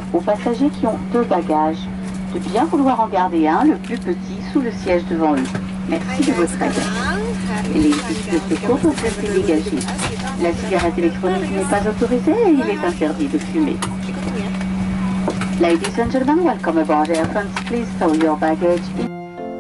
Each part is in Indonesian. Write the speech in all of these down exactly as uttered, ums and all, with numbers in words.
aux passagers qui ont deux bagages de bien vouloir en garder un, le plus petit, sous le siège devant eux. Merci de votre aide. Les bus de secours doivent rester dégagés. La cigarette électronique n'est pas autorisée et il est interdit de fumer. Ladies and gentlemen, welcome aboard Air France. Please stow your baggage in.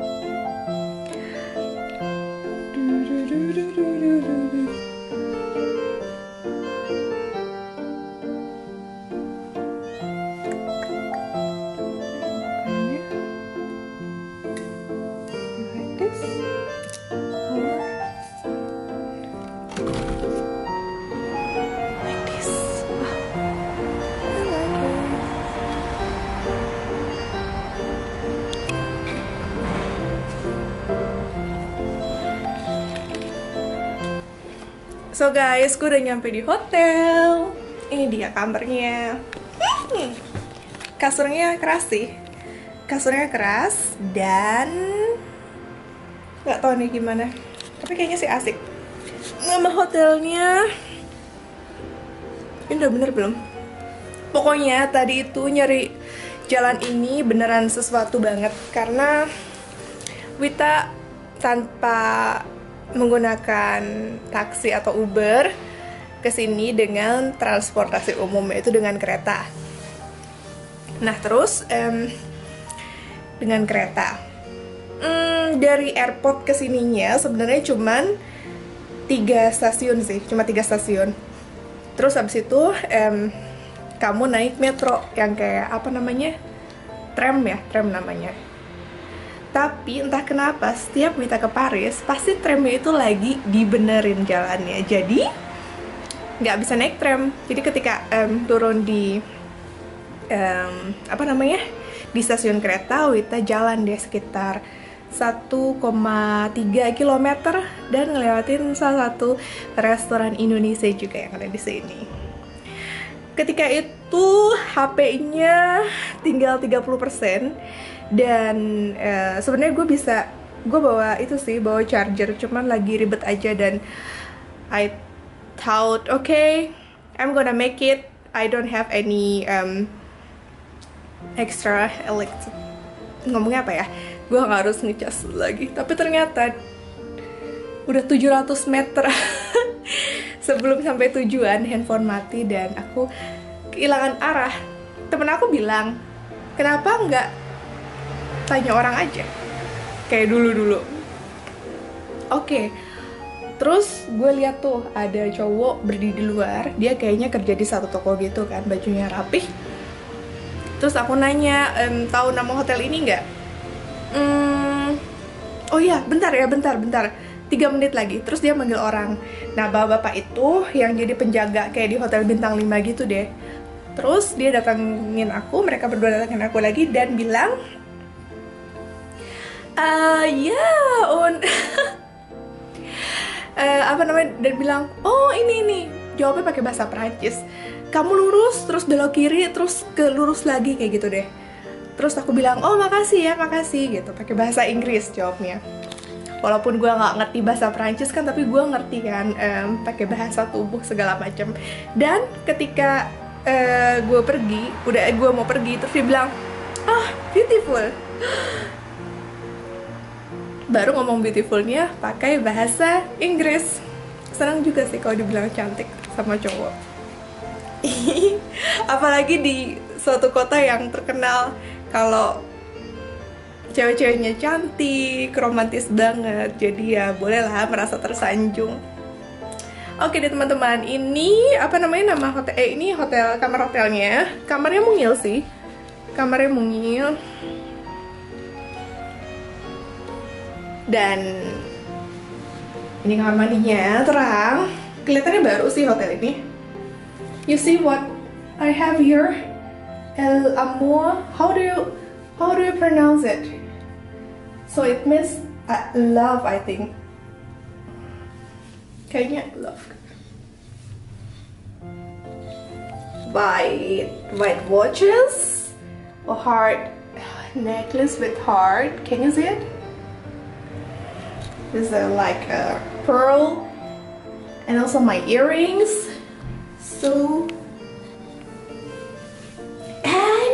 So guys, gue udah nyampe di hotel. Ini dia kamarnya. Hmm. Kasurnya keras sih. Kasurnya keras dan nggak tahu nih gimana. Tapi kayaknya sih asik. Nama hotelnya ini udah bener belum? Pokoknya tadi itu nyari jalan ini beneran sesuatu banget karena Wita tanpa menggunakan taksi atau Uber ke sini dengan transportasi umum, yaitu dengan kereta. Nah terus um, dengan kereta um, dari airport ke sininya sebenarnya cuman tiga stasiun sih, cuma tiga stasiun. Terus habis itu um, kamu naik metro yang kayak apa namanya, tram ya, tram namanya. Tapi entah kenapa setiap Wita ke Paris pasti tramnya itu lagi dibenerin jalannya, jadi nggak bisa naik tram. Jadi ketika um, turun di um, apa namanya di stasiun kereta, Wita jalan deh sekitar satu koma tiga kilometer dan ngelewatin salah satu restoran Indonesia juga yang ada di sini. Ketika itu H P-nya tinggal tiga puluh persen. Dan uh, sebenarnya gue bisa, gue bawa itu sih, bawa charger, cuman lagi ribet aja. Dan I thought, okay, I'm gonna make it. I don't have any um, extra electric, ngomongnya apa ya, gue gak harus ngecas lagi. Tapi ternyata udah tujuh ratus meter sebelum sampai tujuan handphone mati dan aku kehilangan arah. Temen aku bilang, kenapa nggak tanya orang aja kayak dulu-dulu. Oke, okay. Terus gue lihat tuh ada cowok berdiri di luar, dia kayaknya kerja di satu toko gitu kan, bajunya rapih. Terus aku nanya, ehm, tahu nama hotel ini nggak? Hmm, oh iya, bentar ya, bentar, bentar. Tiga menit lagi. Terus dia manggil orang. Nah, bapak-bapak itu yang jadi penjaga kayak di hotel bintang lima gitu deh. Terus dia datangin aku, mereka berdua datangin aku lagi dan bilang, Uh, ya, yeah, on uh, apa namanya, dan bilang, oh ini nih, jawabnya pakai bahasa Prancis. Kamu lurus, terus belok kiri, terus ke lurus lagi kayak gitu deh. Terus aku bilang, oh makasih ya, makasih gitu, pakai bahasa Inggris jawabnya. Walaupun gue nggak ngerti bahasa Prancis kan, tapi gue ngerti kan um, pakai bahasa tubuh segala macam. Dan ketika uh, gue pergi, udah gue mau pergi, terus dia bilang, ah beautiful. Baru ngomong beautifulnya pakai bahasa Inggris. Senang juga sih kalau dibilang cantik sama cowok. Apalagi di suatu kota yang terkenal kalau cewek-ceweknya cantik, romantis banget. Jadi ya bolehlah merasa tersanjung. Oke deh teman-teman, ini apa namanya nama hotel? Eh ini hotel, kamar hotelnya. Kamarnya mungil sih. Kamarnya mungil. Dan ini kamar mandinya terang, kelihatannya baru sih hotel ini. You see what I have here? El amor. How do you how do you pronounce it? So it means uh, love, I think. Kayaknya love. White white watches, a heart necklace with heart. Can you see it? This is a, like a pearl, and also my earrings. So, ah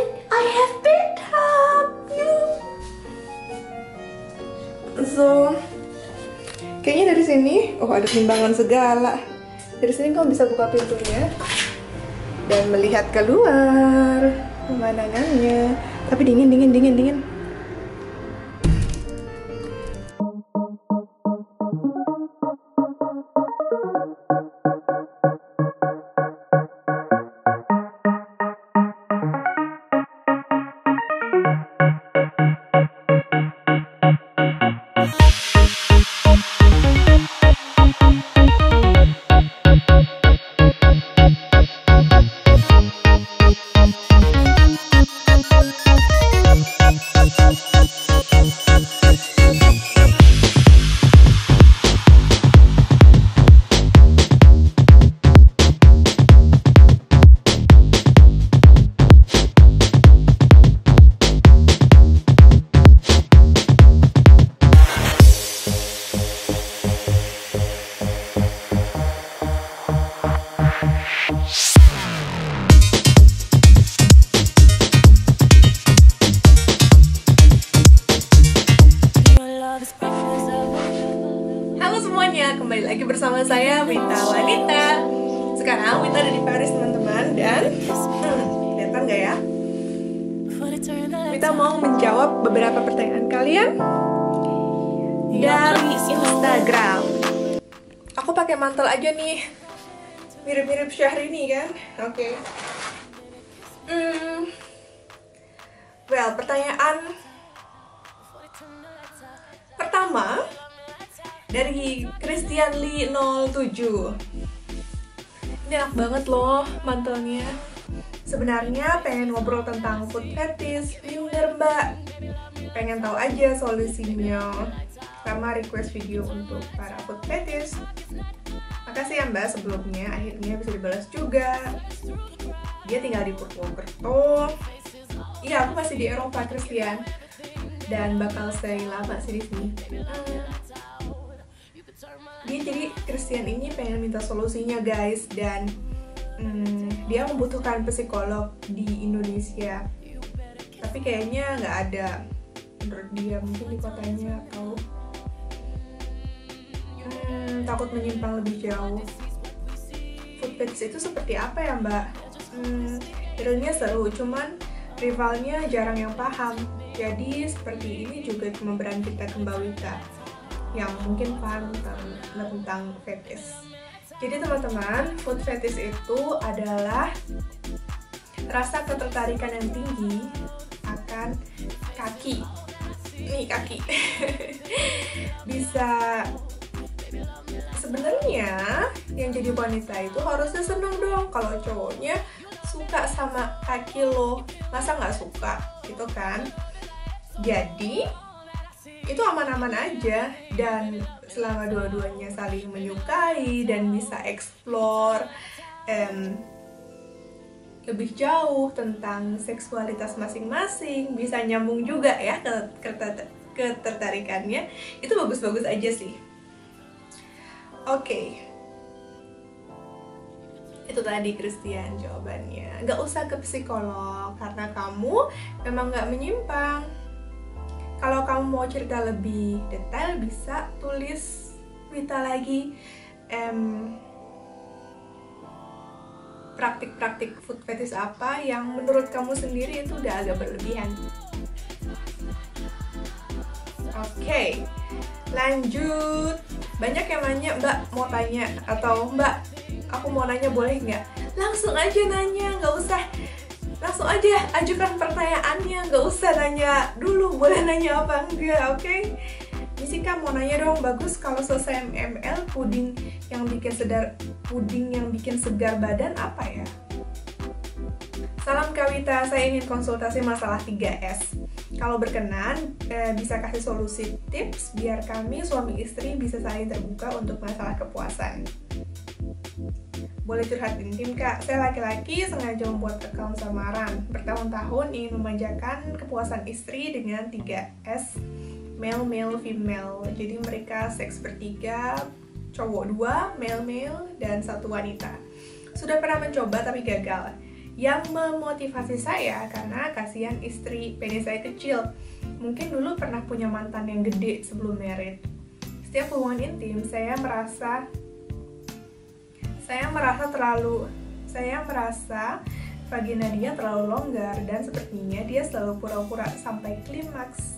sini, oh ada timbangan segala. Dari sini kamu bisa buka pintunya dan melihat keluar pemandangannya. Tapi dingin, dingin, dingin, dingin. Kembali lagi bersama saya, Wita Wanita. Sekarang Wita ada di Paris, teman-teman. Dan hmm, kelihatan gak ya? Wita mau menjawab beberapa pertanyaan kalian dari Instagram. Aku pakai mantel aja nih, mirip-mirip Syahrini kan? Oke okay. hmm, Well, pertanyaan pertama dari Christian Lee nol tujuh. Ini enak banget loh mantelnya. Sebenarnya pengen ngobrol tentang food fetish, bener mbak. Pengen tahu aja solusinya, sama request video untuk para food fetish. Makasih ya mbak sebelumnya, akhirnya bisa dibalas juga. Dia tinggal di Purwokerto. Iya, aku masih di Eropa, Christian. Dan bakal stay lama sih di sini. Hmm. Dia jadi Christian ini pengen minta solusinya guys, dan hmm, dia membutuhkan psikolog di Indonesia, tapi kayaknya nggak ada menurut dia, mungkin di kotanya atau hmm, takut menyimpang lebih jauh. Food fetish itu seperti apa ya mbak? Hmm, realnya seru, cuman rivalnya jarang yang paham. Jadi seperti ini juga cuma berani kita ke Mbak Wita yang mungkin paham tentang, tentang fetish. Jadi teman-teman, food fetish itu adalah rasa ketertarikan yang tinggi akan kaki. Nih kaki. Bisa, sebenarnya yang jadi wanita itu harusnya seneng dong kalau cowoknya suka sama kaki lo. Masa nggak suka gitu kan? Jadi itu aman-aman aja, dan selama dua-duanya saling menyukai dan bisa explore um, lebih jauh tentang seksualitas masing-masing, bisa nyambung juga ya ketertarikannya, itu bagus-bagus aja sih. Oke, okay. Itu tadi Christian jawabannya. Gak usah ke psikolog karena kamu memang gak menyimpang. Kalau kamu mau cerita lebih detail, bisa tulis Wita lagi um, praktik-praktik food fetish apa yang menurut kamu sendiri itu udah agak berlebihan. Oke, okay, lanjut. Banyak yang nanya, mbak mau tanya, atau mbak aku mau nanya boleh nggak? Langsung aja nanya, nggak usah langsung aja ajukan pertanyaannya, nggak usah nanya dulu boleh nanya apa enggak. Oke okay? Jessica mau nanya dong, bagus kalau selesai M L puding yang bikin sedar puding yang bikin segar badan apa ya? Salam Kak Wita, saya ingin konsultasi masalah tiga S. Kalau berkenan eh, bisa kasih solusi tips biar kami suami istri bisa saling terbuka untuk masalah kepuasan. Boleh curhat intim kak, saya laki-laki sengaja membuat account samaran. Bertahun-tahun ingin memanjakan kepuasan istri dengan tiga S, male, male, female. Jadi mereka seks bertiga, cowok dua, male, male, dan satu wanita. Sudah pernah mencoba tapi gagal. Yang memotivasi saya karena kasihan istri, penis saya kecil. Mungkin dulu pernah punya mantan yang gede sebelum married. setiap hubungan intim saya merasa saya merasa terlalu saya merasa vagina dia terlalu longgar dan sepertinya dia selalu pura-pura sampai klimaks.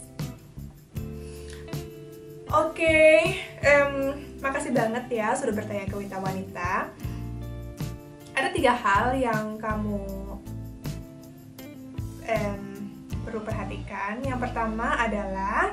Oke, okay, um, makasih banget ya sudah bertanya ke Wita Wanita. Ada tiga hal yang kamu um, perlu perhatikan. Yang pertama adalah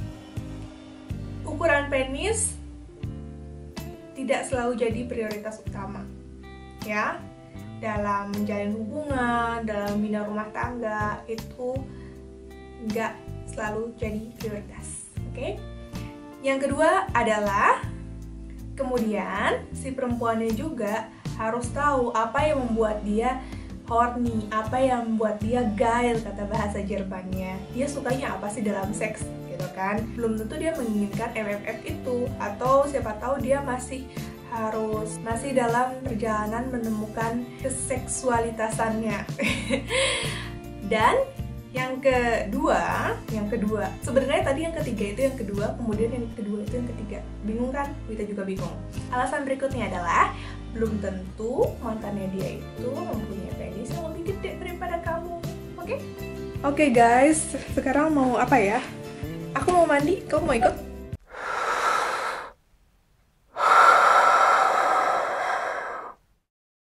ukuran penis tidak selalu jadi prioritas utama, ya. Dalam menjalin hubungan, dalam membina rumah tangga itu nggak selalu jadi prioritas, oke? Okay? Yang kedua adalah kemudian si perempuannya juga harus tahu apa yang membuat dia horny, apa yang membuat dia geil kata bahasa Jermannya. Dia sukanya apa sih dalam seks, gitu kan? Belum tentu dia menginginkan M M F itu, atau siapa tahu dia masih harus masih dalam perjalanan menemukan keseksualitasannya. Dan yang kedua, yang kedua, sebenarnya tadi yang ketiga itu yang kedua, kemudian yang kedua itu yang ketiga. Bingung kan? Kita juga bingung. Alasan berikutnya adalah belum tentu mantannya dia itu mempunyai penis yang lebih gede daripada kamu. Oke? Okay? Oke okay guys, sekarang mau apa ya? Aku mau mandi, kamu mau ikut?